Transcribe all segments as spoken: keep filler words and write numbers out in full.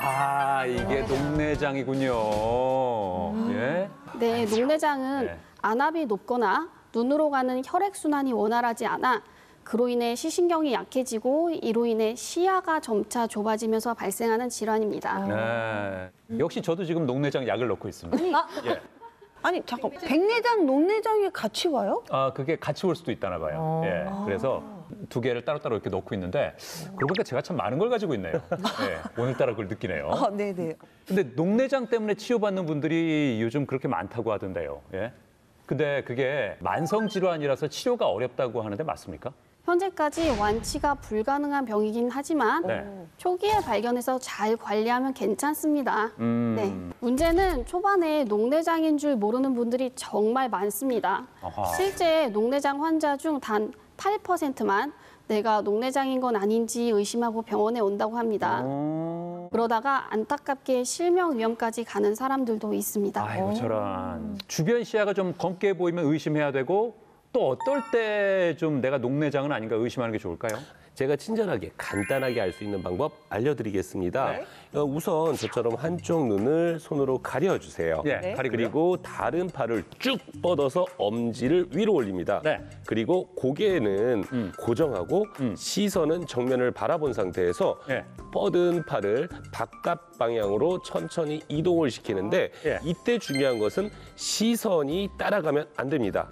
아, 이게 녹내장이군요. 음. 예? 네, 녹내장은 네. 안압이 높거나 눈으로 가는 혈액순환이 원활하지 않아 그로 인해 시신경이 약해지고 이로 인해 시야가 점차 좁아지면서 발생하는 질환입니다. 네. 역시 저도 지금 녹내장 약을 넣고 있습니다. 아, 예. 아니 잠깐 백내장, 녹내장이 같이 와요? 아, 그게 같이 올 수도 있다나 봐요. 예. 그래서 두 개를 따로따로 이렇게 넣고 있는데 그러고 보니까 제가 참 많은 걸 가지고 있네요. 예. 오늘따라 그걸 느끼네요. 아, 네네. 근데 녹내장 때문에 치료받는 분들이 요즘 그렇게 많다고 하던데요. 예. 근데 그게 만성 질환이라서 치료가 어렵다고 하는데 맞습니까? 현재까지 완치가 불가능한 병이긴 하지만 네. 초기에 발견해서 잘 관리하면 괜찮습니다. 음. 네. 문제는 초반에 녹내장인 줄 모르는 분들이 정말 많습니다. 아하. 실제 녹내장 환자 중 단 팔 퍼센트만 내가 녹내장인 건 아닌지 의심하고 병원에 온다고 합니다. 어... 그러다가 안타깝게 실명 위험까지 가는 사람들도 있습니다. 아이고 저런. 주변 시야가 좀 검게 보이면 의심해야 되고 또 어떨 때 좀 내가 녹내장은 아닌가 의심하는 게 좋을까요? 제가 친절하게 간단하게 알 수 있는 방법 알려드리겠습니다. 네. 어, 우선 저처럼 한쪽 눈을 손으로 가려주세요. 예, 네. 가리고요. 그리고 다른 팔을 쭉 뻗어서 엄지를 위로 올립니다. 네. 그리고 고개는 음. 고정하고 음. 시선은 정면을 바라본 상태에서 예. 뻗은 팔을 바깥 방향으로 천천히 이동을 시키는데 예. 이때 중요한 것은 시선이 따라가면 안 됩니다.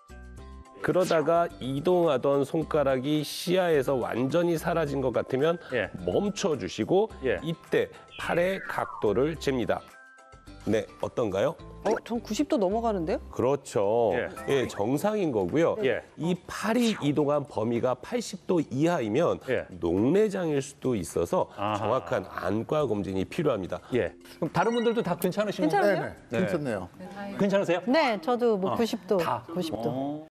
그러다가 이동하던 손가락이 시야에서 완전히 사라진 것 같으면 예. 멈춰주시고 예. 이때 팔의 각도를 잽니다. 네, 어떤가요? 어, 전 구십 도 넘어가는데요? 그렇죠. 예. 예, 정상인 거고요. 예. 이 팔이 이동한 범위가 팔십 도 이하이면 예. 녹내장일 수도 있어서 아하. 정확한 안과 검진이 필요합니다. 예. 그럼 다른 분들도 다 괜찮으신 건가요? 괜찮아요? 네네, 괜찮네요. 괜찮으세요? 네, 저도 뭐 구십 도, 다. 구십 도. 어.